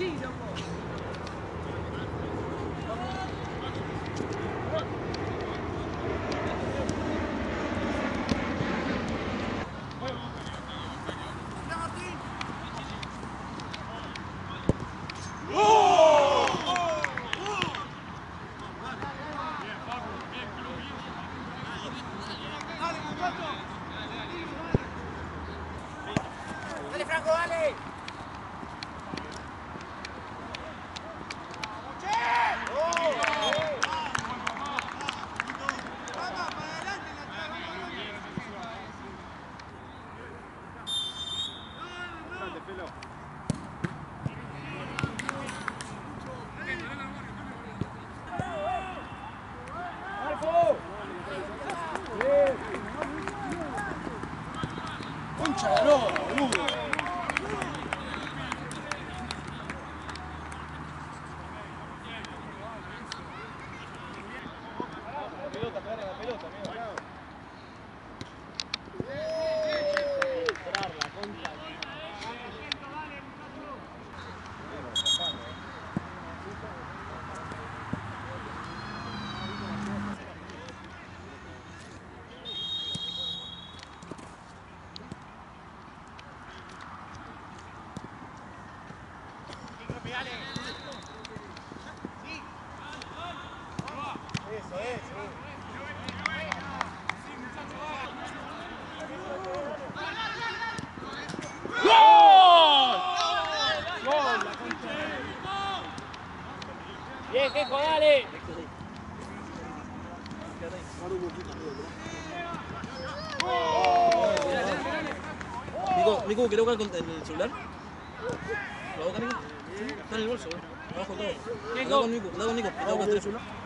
Dale, Franco, dale. ¡Concha de no, boludo! La pelota, amigo. Eso es, Bien, Kejo, dale. Nico, ¿quieres jugar con el celular? ¿Lo hago, Nico? Está en el bolso, abajo todo. Anda con Nico, anda con el celular.